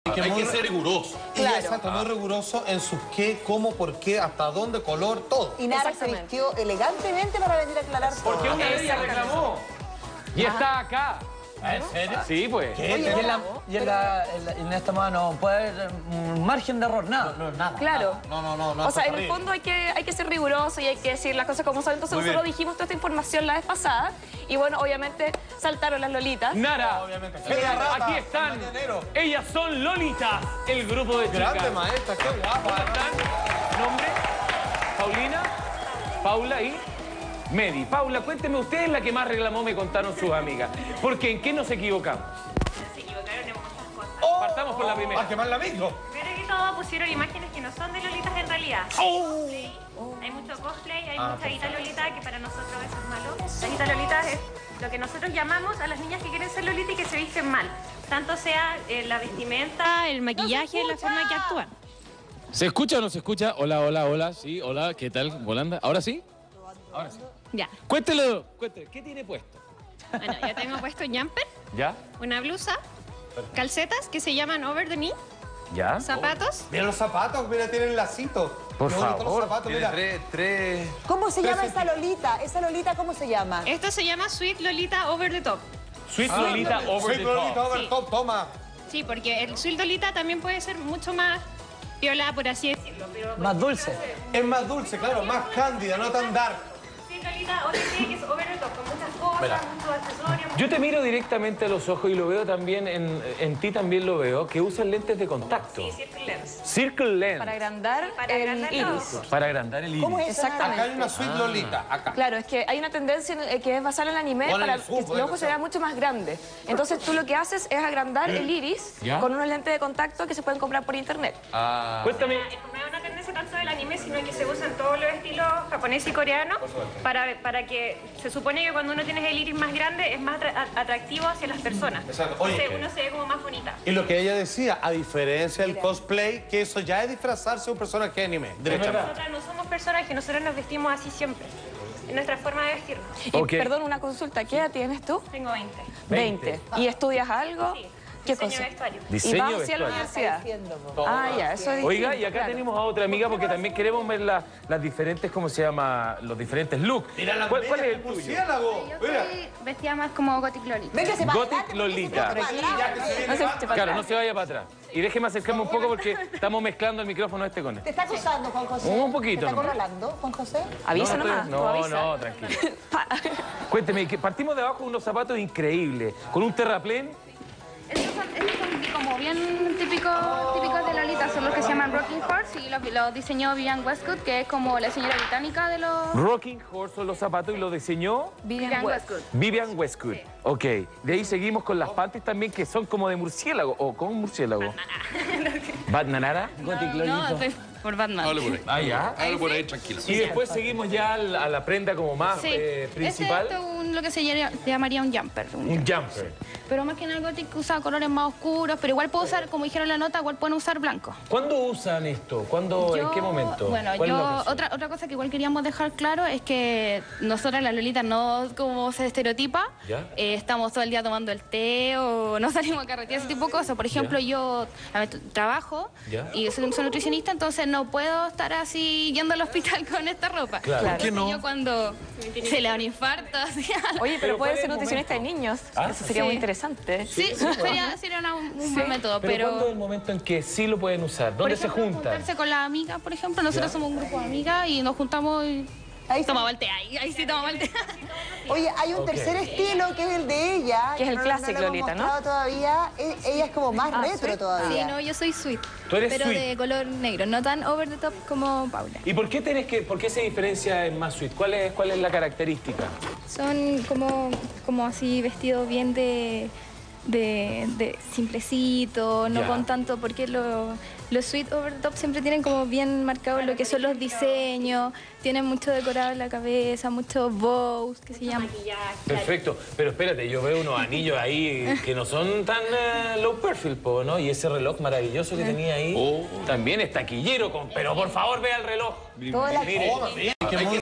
Hay que ser riguroso. Claro. Exacto, muy riguroso en sus qué, cómo, por qué, hasta dónde, color, todo. Y Nara se vistió elegantemente para venir a aclarar todo. Porque una de ellas reclamó. Y está acá. ¿En serio? Sí, pues. ¿Qué? En esta mano no puede haber un margen de error, nada. No, nada. Claro. No. O sea, en el fondo hay que ser riguroso y hay que decir las cosas como son. Entonces nosotros dijimos toda esta información la vez pasada. Y bueno, obviamente saltaron las lolitas. Nara, Obviamente. aquí están. Ellas son Lolitas, el grupo de chicas. Grande maestra, qué guapa. ¿Cómo están? ¿Nombre? Paulina, Paula y Medi. Paula, cuénteme, usted es la que más reclamó, me contaron sus amigas. Porque ¿en qué nos equivocamos? Se equivocaron en muchas cosas. Partamos por la primera. ¿A quemarla mismo? Primero que todo pusieron imágenes que no son de Lolitas en realidad. Hay mucho cosplay, hay mucha guita Lolita, que para nosotros eso es malo. La guita Lolita es lo que nosotros llamamos a las niñas que quieren ser Lolita y que se visten mal. Tanto sea la vestimenta, el maquillaje, la forma que actúan. ¿Se escucha o no se escucha? Hola, hola, hola. Sí, hola, ¿qué tal, Volanda? ¿Ahora sí? Ahora sí. Ya. Cuéntelo, ¿qué tiene puesto? Bueno, yo tengo puesto jumper, ¿Ya? una blusa, calcetas que se llaman over the knee, ¿Ya? zapatos. Mira los zapatos, mira, tienen lacito. Por Qué bonitos favor. Los zapatos, mira. Tres. ¿Cómo se llama esa Lolita? ¿Esa Lolita cómo se llama? Esto se llama Sweet Lolita over the top. Sweet Lolita over the Lolita top. over the top, toma. Sí, porque el Sweet Lolita también puede ser mucho más piola, por así decirlo. Pero Más dulce. Es más dulce, claro, más cándida, no tan dark. Sweet Lolita over the que es over the top, con muchas cosas, muchos accesorios. Yo te miro directamente a los ojos y lo veo también, en ti también lo veo, que usan lentes de contacto. Sí, circle lens. Circle lens. Para agrandar Para el agrandar iris. los ojos. Para agrandar el iris. ¿Cómo es eso? Exactamente. Acá hay una Sweet Lolita, acá. Claro, es que hay una tendencia que es basada en el anime Ponle para el que zoom, el ponle ojo el se vea mucho más grande. Entonces tú lo que haces es agrandar el iris ¿Ya? con unos lentes de contacto que se pueden comprar por internet. Cuéntame. No es una tendencia tanto del anime, sino que se usan todos los estilos japonés y coreano para que se supone que cuando uno tiene el iris más grande es más atractivo hacia las personas. Exacto. Oye, Entonces uno se ve como más bonita. Y lo que ella decía, a diferencia del cosplay, que eso ya es disfrazarse de un personaje de anime, derechamente. Nosotras no somos personajes, nosotros nos vestimos así siempre. Es nuestra forma de vestirnos. Y Ok. perdón, una consulta. ¿Qué edad tienes tú? Tengo 20. 20. ¿Y estudias algo? Sí. ¿Qué Diseño cosa? de vestuario. ¿Y Diseño vas hacia la vestuario. universidad? Ah, ya, eso es Oiga, y distinto, acá claro. tenemos a otra amiga porque también queremos ver las diferentes, ¿cómo se llama? Los diferentes looks. Mira la ¿Cuál es el tuyo? murciélago. Mira. Vestida más como Gothic Lolita. Véngase para Gothic adelante, Lolita. porque se queda para atrás. No se eche para Claro, atrás. no se vaya para atrás. Y déjeme acercarme un poco porque estamos mezclando el micrófono este con ¿Te este. está acosando, Juan José? Un poquito ¿Te está nomás. acorralando, Juan José? Avisa No, nomás. tú No, avisa. no, tranquilo. Cuénteme, que partimos de abajo unos zapatos increíbles, con un terraplén. Estos son como bien típicos de Lolita, son los que se llaman Rocking Horse y los diseñó Vivian Westwood, que es como la señora británica de los... Rocking Horse son los zapatos y lo diseñó Vivian West. Vivian Westwood. Ok, de ahí seguimos con las panties también que son como de murciélago, o con un murciélago. ¿Batnanara? Gothic No, Lolito. estoy por Batman. Hable por ahí. Ah, ya. Hable por ahí, tranquilo. Y después seguimos ya a la prenda como más Sí, principal. Este es lo que se llamaría un jumper. Un jumper. Pero más que nada el Gothic usa colores más oscuros, pero igual puedo usar, como dijeron en la nota, igual pueden usar blanco. ¿Cuándo usan esto? ¿Cuándo, en qué momento? Bueno, ¿Cuál es la ocasión? otra cosa que igual queríamos dejar claro es que nosotras las Lolitas no como se estereotipa, ¿Ya? estamos todo el día tomando el té o no salimos a carretear, ese tipo de cosas. Por ejemplo, yo trabajo ¿Ya? y soy nutricionista, entonces no puedo estar así yendo al hospital con esta ropa. Claro. ¿Por qué no? Yo cuando se le da un infarto, así, Oye, Pero pero ¿cuál puede es ser el nutricionista de momento? niños. Ah, Eso sería sí. muy interesante. sí, sería un buen método, ¿Pero cuándo es pero... el momento en que sí lo pueden usar? Por ¿Dónde ejemplo, se juntan? juntarse con las amigas, por ejemplo. Nosotros somos un grupo de amigas y nos juntamos y Ahí está. tomamos el té. Ahí sí tomamos el té. Oye, hay un Ok. tercer estilo que es el de ella. Que es el no classic lo hemos Lolita, ¿no? mostrado todavía. Ella es como más retro ¿sweet? todavía. Sí, no, yo soy sweet. Tú eres pero sweet. de color negro, no tan over the top como Paula. ¿Y por qué por qué se diferencia en más suite? ¿Cuál es la característica? Son como así vestidos bien de simplecito, no Ya. con tanto, porque los sweet over the top siempre tienen como bien marcado lo que son los diseños, tienen mucho decorado en la cabeza, muchos bows, que se llaman. Perfecto, pero espérate, yo veo unos anillos ahí que no son tan low profile, po, ¿no? Y ese reloj maravilloso que tenía ahí también es taquillero, pero por favor vea el reloj. Toda la- Mire, Qué